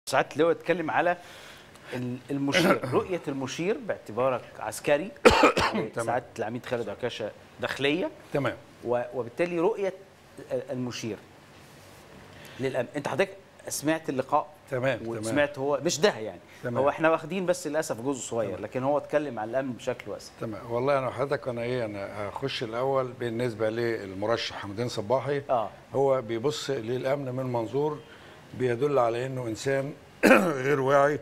ساعات لو اتكلم على المشير، رؤيه المشير باعتبارك عسكري ساعات العميد خالد عكاشه داخليه تمام. وبالتالي رؤيه المشير للامن. انت حضرتك سمعت اللقاء تمام وسمعت هو مش ده يعني تمام. هو احنا واخدين بس للاسف جزء صغير تمام. لكن هو اتكلم عن الامن بشكل واسع. تمام. والله انا حضرتك انا هخش الاول بالنسبه للمرشح حمدين صباحي. هو بيبص للامن من منظور بيدل على انه انسان غير واعي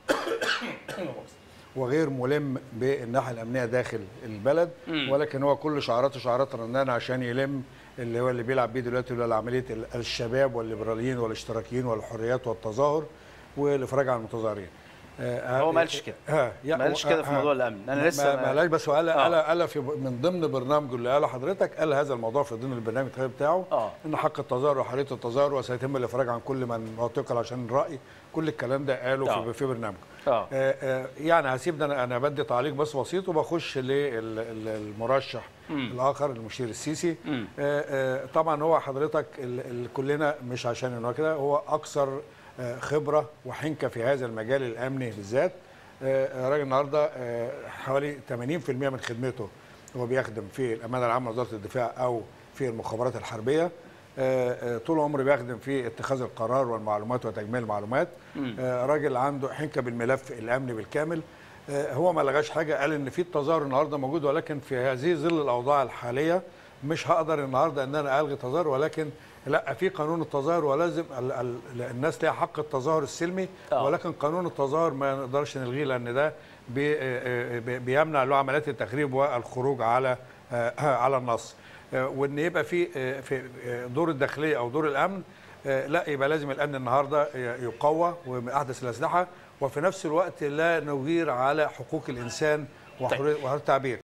وغير ملم بالناحيه الامنيه داخل البلد، ولكن هو كل شعاراته شعارات رنانه عشان يلم اللي هو اللي بيلعب بيه دلوقتي اللي هو عمليه الشباب والليبراليين والاشتراكيين والحريات والتظاهر والافراج عن المتظاهرين. هو ما قالش كده. ما قالش كده في موضوع الامن. انا لسه ما قالش، بس هو قال في من ضمن برنامجه اللي قاله حضرتك، قال هذا الموضوع في ضمن البرنامج بتاعه ان حق التظاهر وحريه التظاهر وسيتم الافراج عن كل من معتقل عشان الراي. كل الكلام ده قاله في برنامجه. يعني هسيب ده انا بدي تعليق بس بسيط وبخش للمرشح الاخر المشير السيسي. طبعا هو حضرتك كلنا مش عشان انه كده، هو اكثر خبره وحنكه في هذا المجال الامني بالذات. راجل النهارده حوالي 80% من خدمته هو بيخدم في الامانه العامه وزاره الدفاع او في المخابرات الحربيه. طول عمره بيخدم في اتخاذ القرار والمعلومات وتجميع المعلومات. راجل عنده حنكه بالملف الامني بالكامل. هو ما لغاش حاجه، قال ان في التظاهر النهارده موجود، ولكن في هذه ظل الاوضاع الحاليه مش هقدر النهارده ان انا الغي تظاهر، ولكن لا، في قانون التظاهر ولازم الناس ليها حق التظاهر السلمي، ولكن قانون التظاهر ما نقدرش نلغيه لان ده بيمنع له عمليات التخريب والخروج على النص. وان يبقى في دور الداخليه او دور الامن، لا، يبقى لازم الامن النهارده يقوى وباحدث الاسلحه، وفي نفس الوقت لا نغير على حقوق الانسان وحريه التعبير.